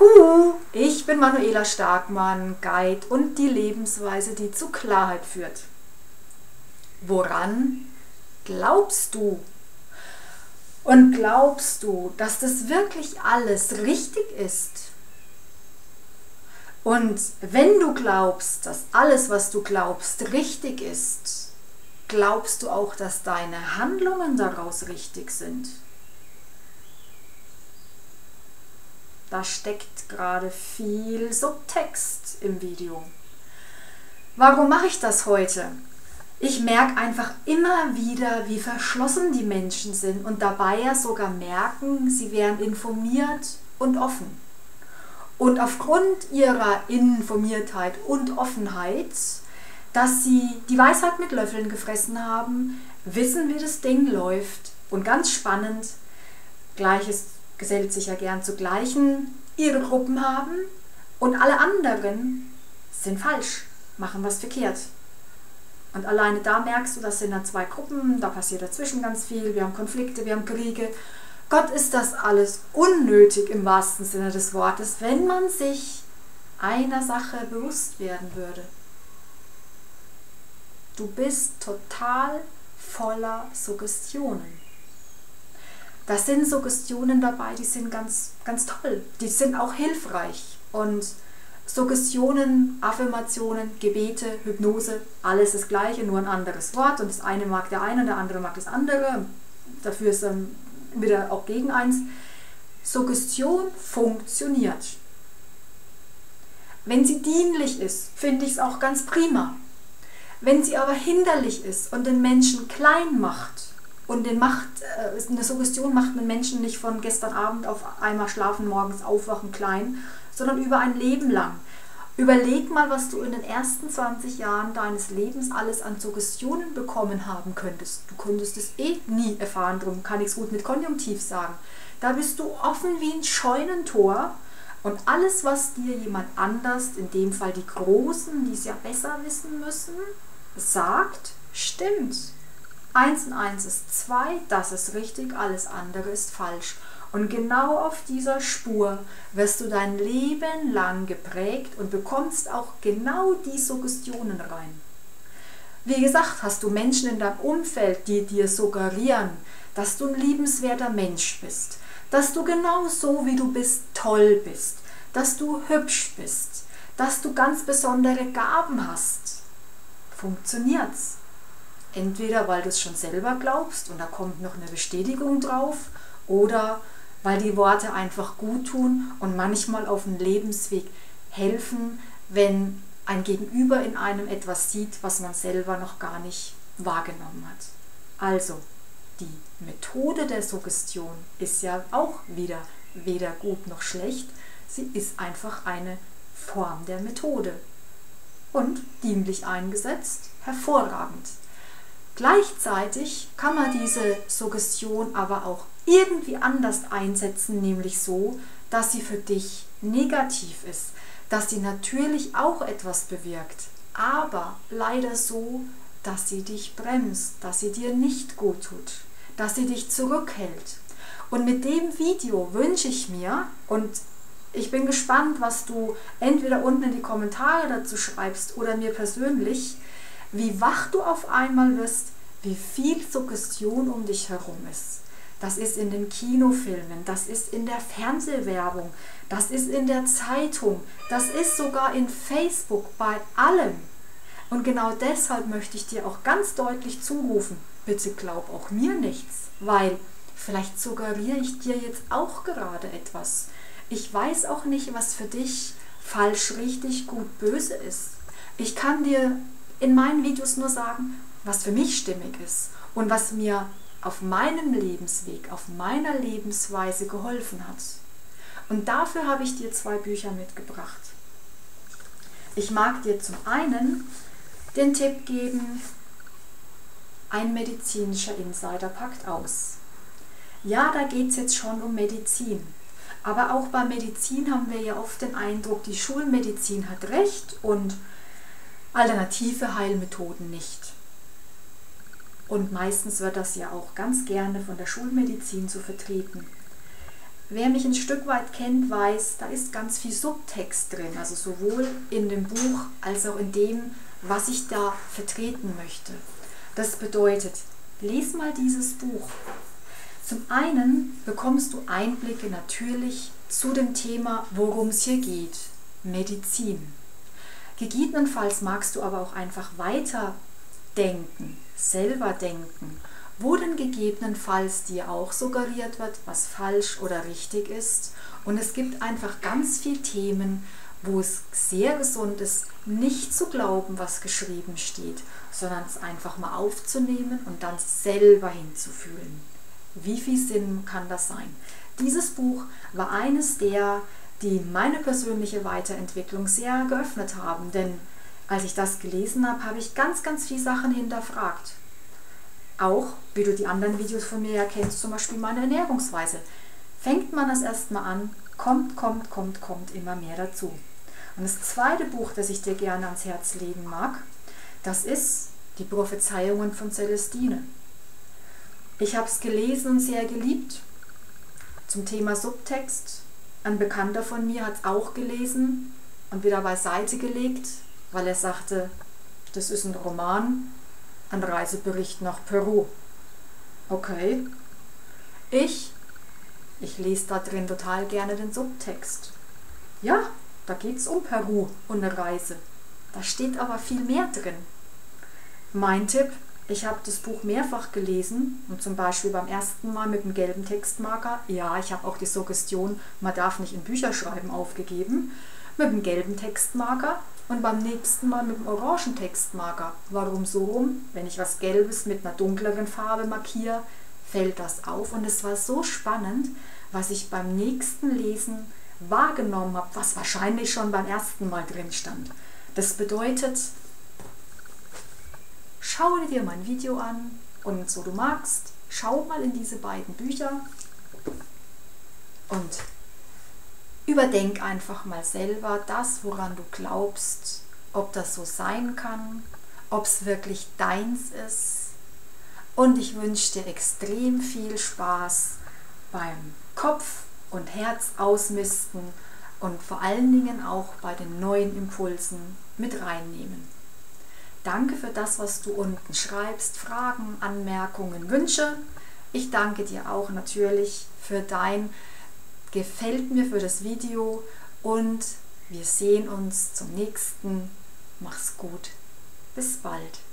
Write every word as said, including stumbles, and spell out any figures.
Huhu, ich bin Manuela Starkmann, Guide und die Lebensweise, die zu Klarheit führt. Woran glaubst du? Und glaubst du, dass das wirklich alles richtig ist? Und wenn du glaubst, dass alles, was du glaubst, richtig ist, glaubst du auch, dass deine Handlungen daraus richtig sind? Da steckt gerade viel Subtext im Video. Warum mache ich das heute? Ich merke einfach immer wieder, wie verschlossen die Menschen sind und dabei ja sogar merken, sie wären informiert und offen. Und aufgrund ihrer Informiertheit und Offenheit, dass sie die Weisheit mit Löffeln gefressen haben, wissen, wie das Ding läuft. Und ganz spannend, Gleiches gesellt sich ja gern zu Gleichen, ihre Gruppen haben und alle anderen sind falsch, machen was verkehrt. Und alleine da merkst du, das sind dann zwei Gruppen, da passiert dazwischen ganz viel, wir haben Konflikte, wir haben Kriege. Gott, ist das alles unnötig im wahrsten Sinne des Wortes, wenn man sich einer Sache bewusst werden würde. Du bist total voller Suggestionen. Da sind Suggestionen dabei, die sind ganz, ganz toll, die sind auch hilfreich. Und Suggestionen, Affirmationen, Gebete, Hypnose, alles das Gleiche, nur ein anderes Wort. Und das eine mag der eine, der andere mag das andere. Dafür ist dann wieder auch gegen eins. Suggestion funktioniert. Wenn sie dienlich ist, finde ich es auch ganz prima. Wenn sie aber hinderlich ist und den Menschen klein macht, und den macht, eine Suggestion macht einen Menschen nicht von gestern Abend auf einmal schlafen, morgens aufwachen klein, sondern über ein Leben lang. Überleg mal, was du in den ersten zwanzig Jahren deines Lebens alles an Suggestionen bekommen haben könntest. Du konntest es eh nie erfahren, darum kann ich es gut mit Konjunktiv sagen. Da bist du offen wie ein Scheunentor und alles, was dir jemand anders, in dem Fall die Großen, die es ja besser wissen müssen, sagt, stimmt. Eins und eins ist zwei, das ist richtig, alles andere ist falsch. Und genau auf dieser Spur wirst du dein Leben lang geprägt und bekommst auch genau die Suggestionen rein. Wie gesagt, hast du Menschen in deinem Umfeld, die dir suggerieren, dass du ein liebenswerter Mensch bist, dass du genau so wie du bist toll bist, dass du hübsch bist, dass du ganz besondere Gaben hast. Funktioniert's? Entweder weil du es schon selber glaubst und da kommt noch eine Bestätigung drauf oder weil die Worte einfach gut tun und manchmal auf dem Lebensweg helfen, wenn ein Gegenüber in einem etwas sieht, was man selber noch gar nicht wahrgenommen hat. Also, die Methode der Suggestion ist ja auch wieder weder gut noch schlecht, sie ist einfach eine Form der Methode. Und dienlich eingesetzt, hervorragend. Gleichzeitig kann man diese Suggestion aber auch irgendwie anders einsetzen, nämlich so, dass sie für dich negativ ist, dass sie natürlich auch etwas bewirkt, aber leider so, dass sie dich bremst, dass sie dir nicht gut tut, dass sie dich zurückhält. Und mit dem Video wünsche ich mir, und ich bin gespannt, was du entweder unten in die Kommentare dazu schreibst oder mir persönlich, wie wach du auf einmal wirst, wie viel Suggestion um dich herum ist. Das ist in den Kinofilmen, das ist in der Fernsehwerbung, das ist in der Zeitung, das ist sogar in Facebook, bei allem. Und genau deshalb möchte ich dir auch ganz deutlich zurufen, bitte glaub auch mir nichts, weil vielleicht suggeriere ich dir jetzt auch gerade etwas. Ich weiß auch nicht, was für dich falsch, richtig, gut, böse ist. Ich kann dir in meinen Videos nur sagen, was für mich stimmig ist und was mir auf meinem Lebensweg, auf meiner Lebensweise geholfen hat. Und dafür habe ich dir zwei Bücher mitgebracht. Ich mag dir zum einen den Tipp geben, ein medizinischer Insider packt aus. Ja, da geht es jetzt schon um Medizin. Aber auch bei Medizin haben wir ja oft den Eindruck, die Schulmedizin hat recht und alternative Heilmethoden nicht. Und meistens wird das ja auch ganz gerne von der Schulmedizin so vertreten. Wer mich ein Stück weit kennt, weiß, da ist ganz viel Subtext drin, also sowohl in dem Buch als auch in dem, was ich da vertreten möchte. Das bedeutet, lies mal dieses Buch. Zum einen bekommst du Einblicke natürlich zu dem Thema, worum es hier geht, Medizin. Gegebenenfalls magst du aber auch einfach weiter denken, selber denken, wo denn gegebenenfalls dir auch suggeriert wird, was falsch oder richtig ist. Und es gibt einfach ganz viele Themen, wo es sehr gesund ist, nicht zu glauben, was geschrieben steht, sondern es einfach mal aufzunehmen und dann selber hinzufühlen. Wie viel Sinn kann das sein? Dieses Buch war eines der, die meine persönliche Weiterentwicklung sehr geöffnet haben, denn als ich das gelesen habe, habe ich ganz, ganz viele Sachen hinterfragt. Auch, wie du die anderen Videos von mir ja kennst, zum Beispiel meine Ernährungsweise. Fängt man das erstmal an, kommt, kommt, kommt, kommt immer mehr dazu. Und das zweite Buch, das ich dir gerne ans Herz legen mag, das ist die Prophezeiungen von Celestine. Ich habe es gelesen und sehr geliebt. Zum Thema Subtext. Ein Bekannter von mir hat es auch gelesen und wieder beiseite gelegt, weil er sagte, das ist ein Roman, ein Reisebericht nach Peru. Okay. Ich, ich lese da drin total gerne den Subtext. Ja, da geht es um Peru und eine Reise. Da steht aber viel mehr drin. Mein Tipp, ich habe das Buch mehrfach gelesen und zum Beispiel beim ersten Mal mit dem gelben Textmarker, ja, ich habe auch die Suggestion, man darf nicht in Bücherschreiben aufgegeben, mit dem gelben Textmarker und beim nächsten Mal mit dem orangen Textmarker. Warum so rum? Wenn ich was Gelbes mit einer dunkleren Farbe markiere, fällt das auf. Und es war so spannend, was ich beim nächsten Lesen wahrgenommen habe, was wahrscheinlich schon beim ersten Mal drin stand. Das bedeutet, schau dir mein Video an und so du magst, schau mal in diese beiden Bücher und überdenk einfach mal selber das, woran du glaubst, ob das so sein kann, ob es wirklich deins ist. Und ich wünsche dir extrem viel Spaß beim Kopf und Herz ausmisten und vor allen Dingen auch bei den neuen Impulsen mit reinnehmen. Danke für das, was du unten schreibst, Fragen, Anmerkungen, Wünsche. Ich danke dir auch natürlich für dein Gefällt mir für das Video und wir sehen uns zum nächsten. Mach's gut. Bis bald.